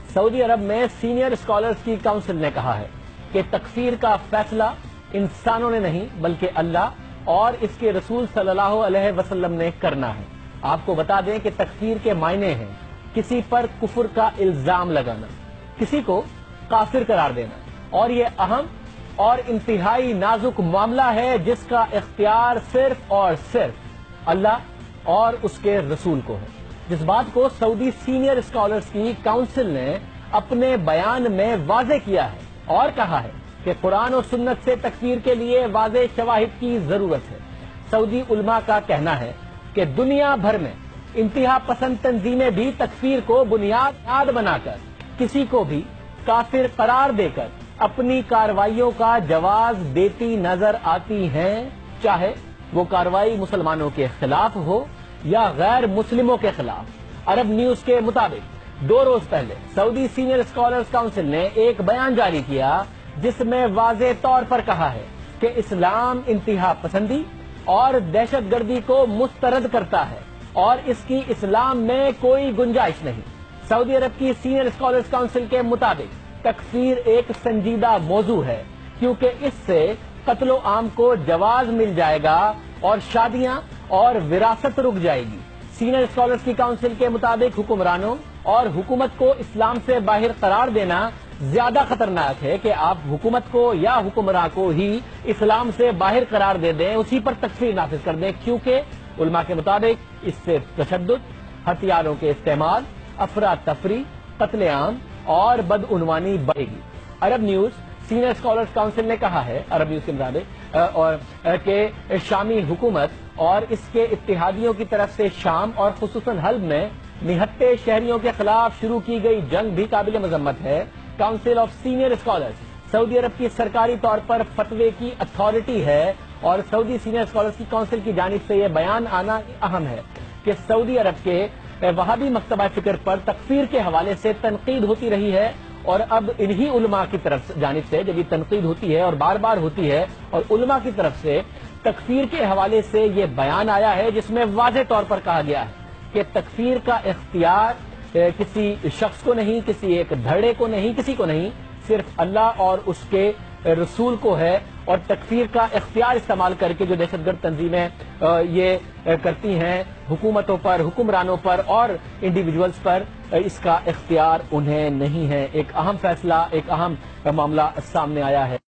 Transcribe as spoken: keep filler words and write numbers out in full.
سعودی عرب میں senior scholars کی council نے کہا ہے کہ تکفیر کا فیصلہ انسانوں نے نہیں بلکہ اللہ اور اس کے رسول صلی اللہ علیہ وسلم نے کرنا ہے۔ آپ کو بتا دیں کہ تکفیر کے معنی ہیں کسی پر کفر کا الزام لگانا، کسی کو کافر قرار دینا، اور یہ اہم اور انتہائی نازک معاملہ ہے جس کا اختیار صرف اور صرف اللہ اور اس کے رسول کو ہے، جس بات کو سعودی سینئر اسکالرز کی کونسل نے اپنے بیان میں واضح کیا ہے اور کہا ہے کہ قرآن و سنت سے تکفیر کے لیے واضح شواہد کی ضرورت ہے۔ سعودی علماء کا کہنا ہے کہ دنیا بھر میں انتہا پسند تنظیمیں بھی تکفیر کو بنیاد بنا کر کسی کو بھی کافر قرار دے کر اپنی کارروائیوں کا جواز دیتی نظر آتی ہیں، چاہے وہ کارروائی مسلمانوں کے خلاف ہو یا غیر مسلموں کے خلاف۔ عرب نیوز کے مطابق دو روز پہلے سعودی سینئر اسکالرز کونسل نے ایک بیان جاری کیا جس میں واضح طور پر کہا ہے کہ اسلام انتہا پسندی اور دہشت گردی کو مسترد کرتا ہے اور اس کی اسلام میں کوئی گنجائش نہیں۔ سعودی عرب کی سینئر اسکالرز کونسل کے مطابق تکفیر ایک سنجیدہ موضوع ہے کیونکہ اس سے قتل و عام کو جواز مل جائے گا اور شادیاں اور وراثت رک جائے گی۔ سینئر اسکالرز کی کونسل کے مطابق حکمرانوں اور حکومت کو اسلام سے باہر قرار دینا زیادہ خطرناک ہے کہ آپ حکومت کو یا حکمراں کو ہی اسلام سے باہر قرار دے دیں، اسی پر تکفیر نافذ کر دیں، کیونکہ علماء کے مطابق اس سے تشدد، ہتھیاروں کے استعمال، افراتفری، قتل عام اور بدعنوانی بڑھے گی۔ Arab News senior scholars council نے کہا ہے عرب نیوز کے مطابق اور کہ شامی حکومت اور اس کے اتحادیوں کی طرف سے شام اور خصوصاً حلب میں نہتے شہریوں کے خلاف شروع کی گئی جنگ بھی قابل مذمت ہے۔ Council of senior scholars Saudi Arab کی سرکاری طور پر فتوے کی اتھارٹی ہے اور سعودی سینئر اسکالرز کی کونسل کی جانب سے یہ بیان آنا اہم ہے کہ سعودی عرب کے وہابی مکتبہ فکر پر تکفیر کے حوالے سے تنقید ہوتی رہی ہے، اور اب انہی علماء کی طرف جانب سے جب یہ تنقید ہوتی ہے اور بار بار ہوتی ہے اور علماء کی طرف سے تکفیر کے حوالے سے یہ بیان آیا ہے جس میں واضح طور پر کہا گیا ہے کہ تکفیر کا اختیار کسی شخص کو نہیں، کسی ایک دھڑے کو نہیں، کسی کو نہیں، صرف اللہ اور اس کے رسول کو ہے، اور تکفیر کا اختیار استعمال کر کے جو دہشت گرد تنظیمیں یہ کرتی ہیں حکومتوں پر، حکمرانوں پر اور انڈیویجولز پر، اس کا اختیار انہیں نہیں ہے۔ ایک اہم فیصلہ، ایک اہم معاملہ سامنے آیا ہے۔